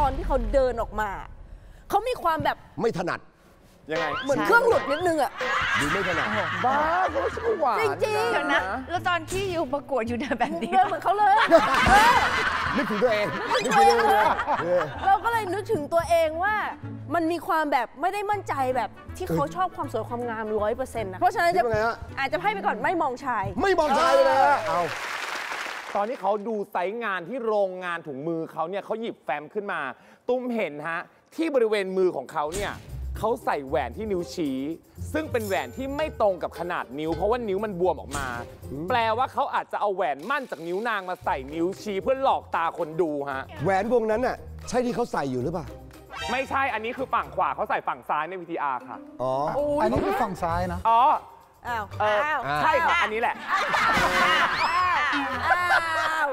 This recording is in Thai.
อนที่เขาเดินออกมาเขามีความแบบไม่ถนัดยังไงเหมือนเครื่องหลุดนิดนึงอ่ะดูไม่ถนัดบ้าเขาสวยหวานจริงๆนะแล้วตอนที่อยู่ประกวดอยู่แบบนี้เหมือนเขาเลยนึกถึงตัวเองเราก็เลยนึกถึงตัวเองว่ามันมีความแบบไม่ได้มั่นใจแบบที่เขาชอบความสวยความงาม 100%นะเพราะฉะนั้นอาจจะให้ไปก่อนไม่มองชายไม่มองชายเลยเอาตอนที่เขาดูไซต์งานที่โรงงานถุงมือเขาเนี่ยเขาหยิบแฟ้มขึ้นมาตุ้มเห็นฮะที่บริเวณมือของเขาเนี่ยเขาใส่แหวนที่นิ้วชี้ซึ่งเป็นแหวนที่ไม่ตรงกับขนาดนิ้วเพราะว่านิ้วมันบวมออกมาแปลว่าเขาอาจจะเอาแหวนมั่นจากนิ้วนางมาใส่นิ้วชี้เพื่อหลอกตาคนดูฮะแหวนวงนั้นน่ะใช่ที่เขาใส่อยู่หรือเปล่าไม่ใช่อันนี้คือฝั่งขวาเขาใส่ฝั่งซ้ายใน VTR ค่ะอ๋ออันนี้คือฝั่งซ้ายนะอ๋ออ้าวใช่ค่ะอันนี้แหละ